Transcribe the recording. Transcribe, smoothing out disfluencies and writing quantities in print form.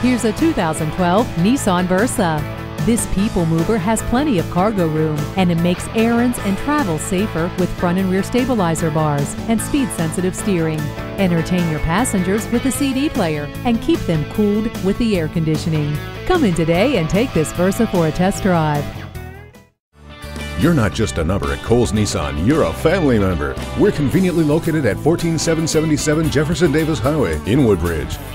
Here's a 2012 Nissan Versa. This people mover has plenty of cargo room, and it makes errands and travel safer with front and rear stabilizer bars and speed-sensitive steering. Entertain your passengers with a CD player and keep them cooled with the air conditioning. Come in today and take this Versa for a test drive. You're not just a number at Cowles Nissan, you're a family member. We're conveniently located at 14777 Jefferson Davis Highway in Woodbridge.